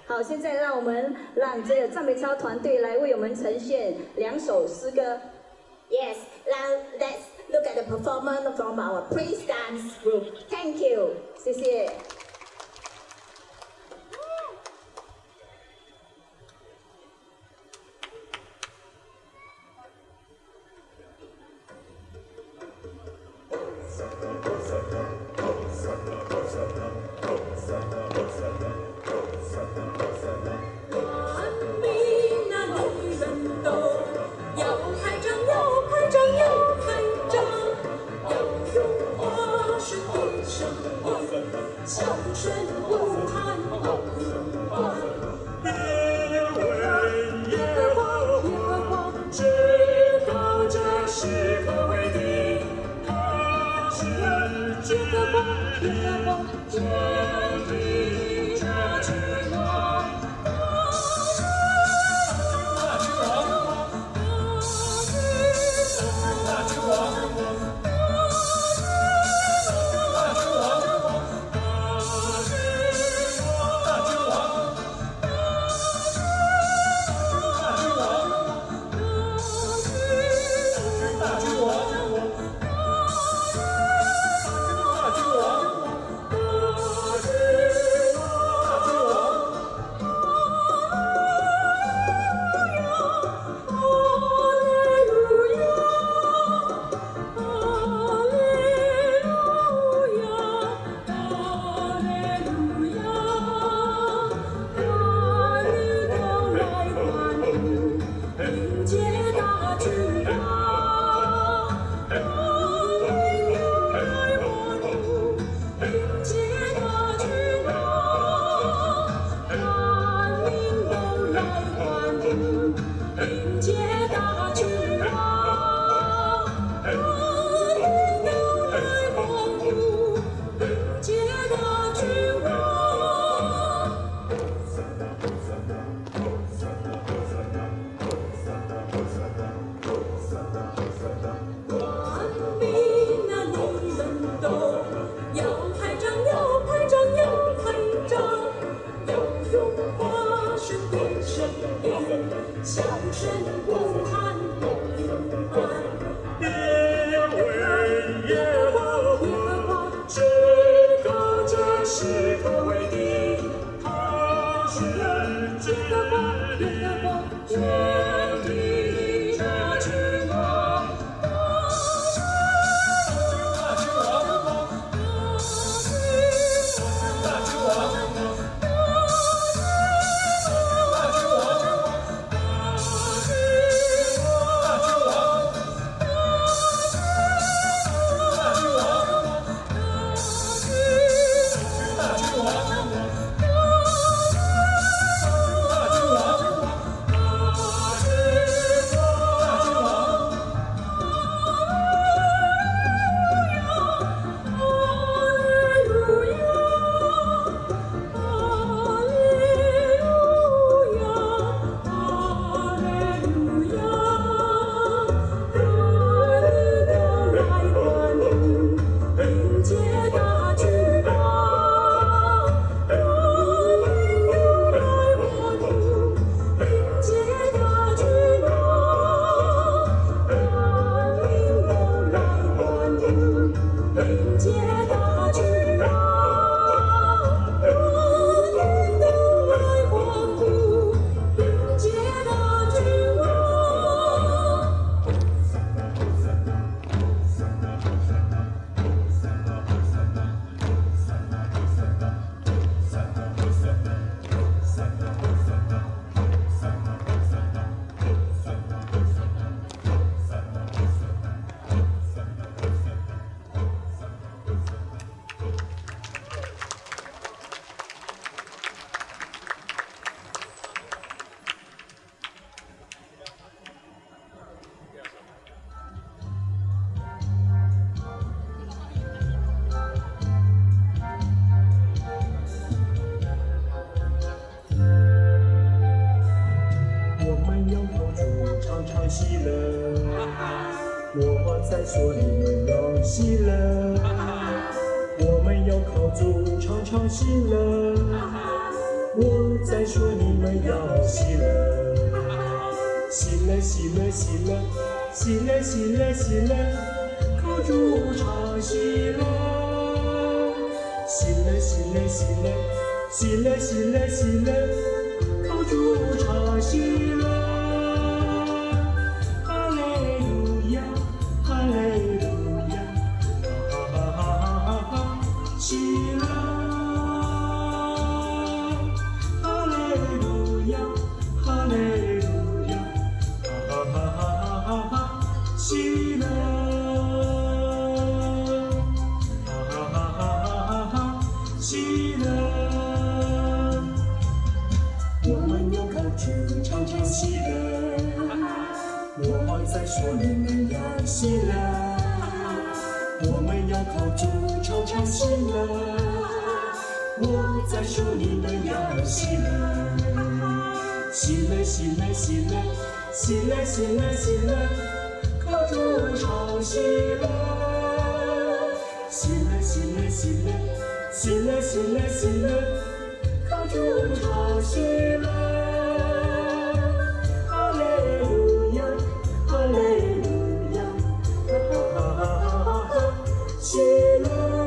好，现在让我们让这个赞美操团队来为我们呈现2首诗歌。 Yes, now let's look at the performance from our praise dance group. Thank you. 谢谢。 笑声呼喊，耶为耶和华，至高者是可畏的，他是至高真理者君王，大君王，大君王。 笑声呼喊，耶为耶和华，至高者是可畏的，他是至高真理者君王，大君王，大君王。 喜乐，我在所里面有喜乐，我们要靠主常常喜乐， 我在说你们要喜乐，喜乐喜乐喜乐喜乐喜乐喜乐，靠主唱喜乐，喜乐喜乐喜乐喜乐喜乐喜乐，靠主唱喜乐，哈利路亚哈利路亚，哈哈哈哈哈哈，喜乐。喜乐，哈哈哈哈哈哈，喜乐。我们要靠主常常喜乐，我在说你们要喜乐。我们要靠主常常喜乐，我在说你们要喜乐。喜乐喜乐喜乐喜乐喜乐喜乐。靠主唱喜乐，喜乐喜乐喜乐喜乐喜乐喜乐，靠主唱喜乐，哈利路亚哈利路亚，哈哈哈哈哈，喜乐，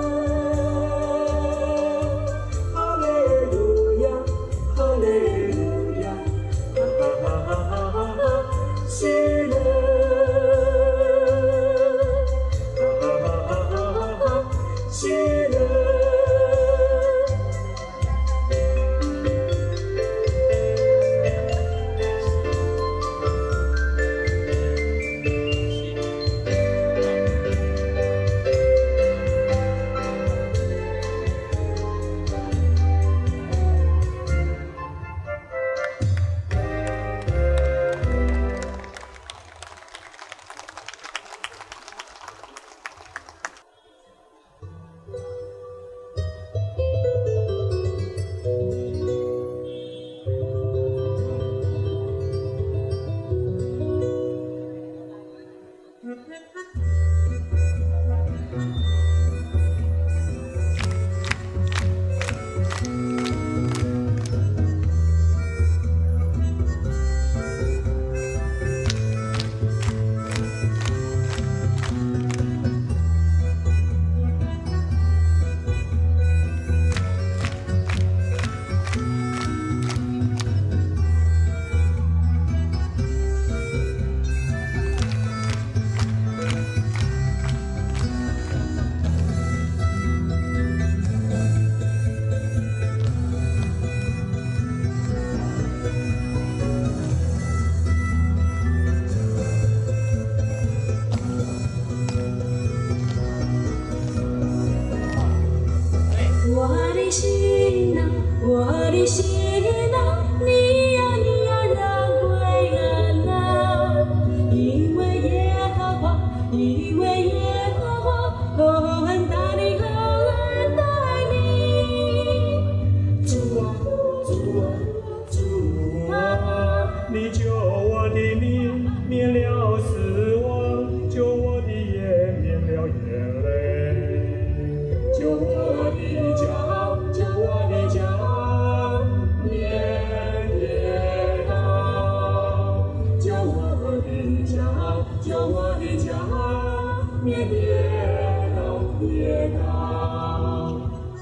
哈利路亚哈利路亚，哈哈哈哈哈，喜乐。喜乐， 我的心啊，你呀你呀让归安呐，因为耶和华，因为耶和华厚恩待你，厚恩待你。 主啊主啊主啊，你救我的命免了死亡，救我的眼免了眼泪，救我的脚，救我的脚。救我的家，免跌倒跌倒。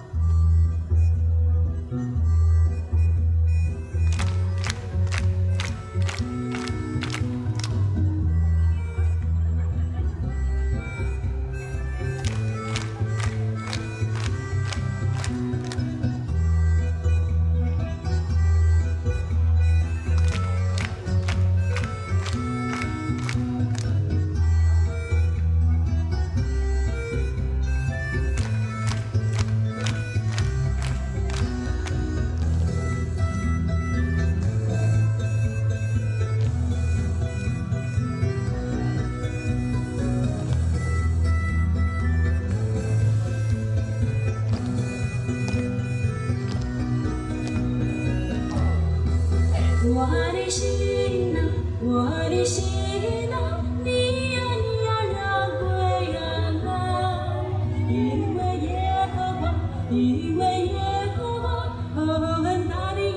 我的心啊，我的心啊，你呀你呀让归安呐，因为耶和华，因为耶和华厚恩待你。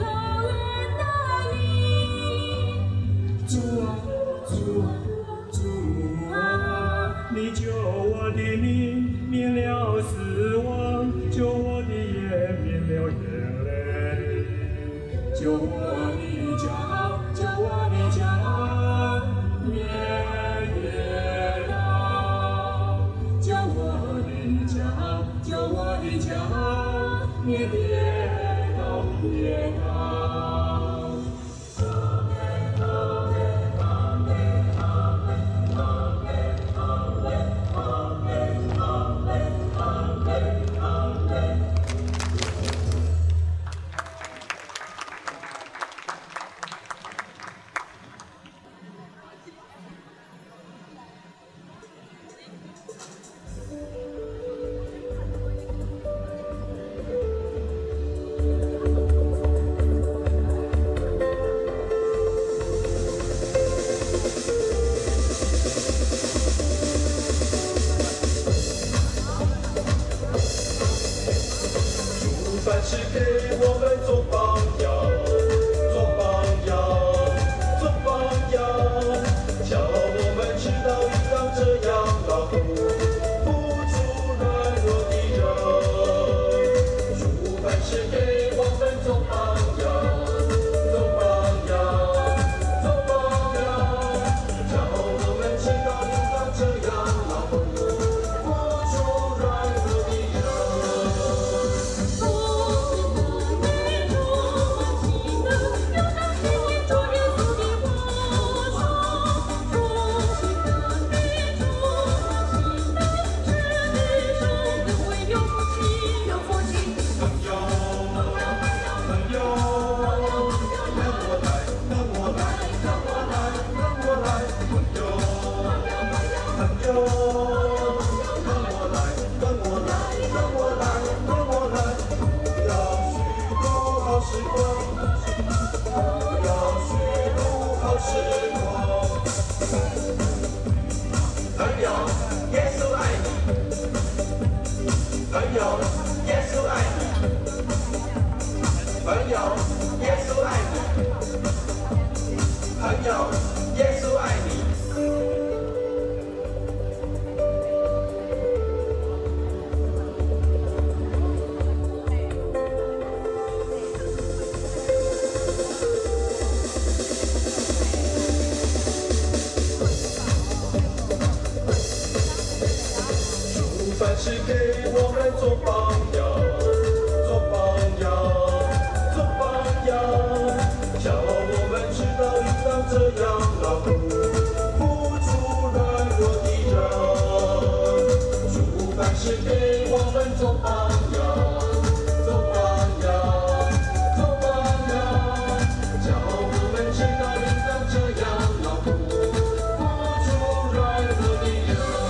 救我的家，救我的家，夜夜祷，救我的家，救我的家，夜夜祷，夜祷。 凡事给我们做榜样，做榜样，做榜样，叫我们知道应当这样劳苦，扶助软弱的人。主凡事给我们做榜样，做榜样，做榜样，叫我们知道应当这样劳苦，扶助软弱的人。凡事给我们做榜样，做榜样，做榜样，叫我们知道应当这样劳苦，扶助软弱的人。主凡事给我们做榜样，做榜样，做榜样，叫我们知道应当这样劳苦，扶助软弱的人。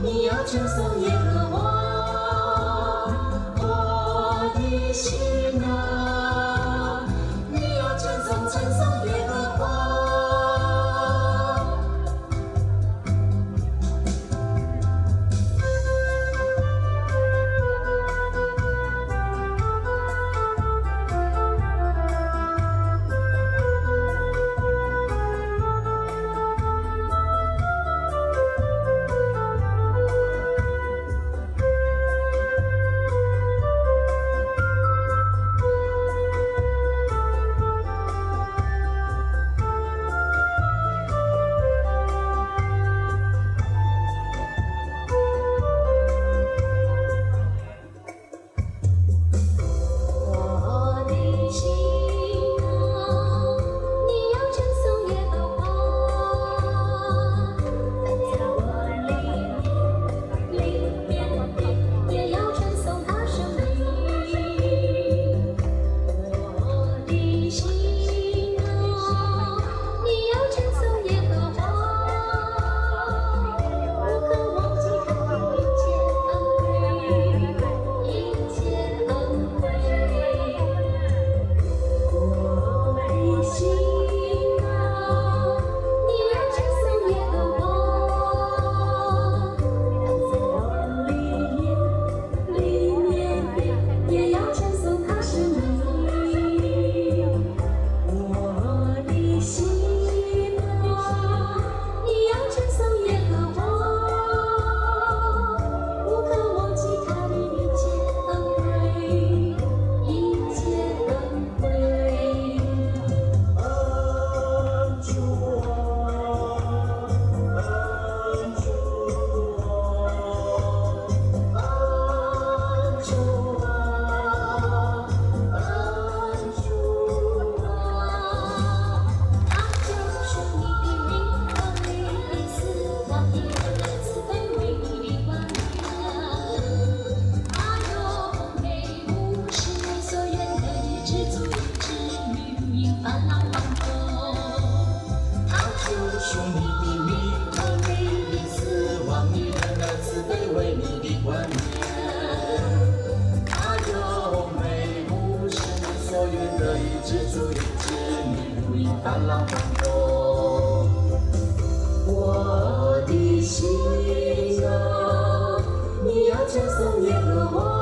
你要称颂耶和华。我的心啊，你要称颂耶和华。我的心啊，你要称颂耶和华。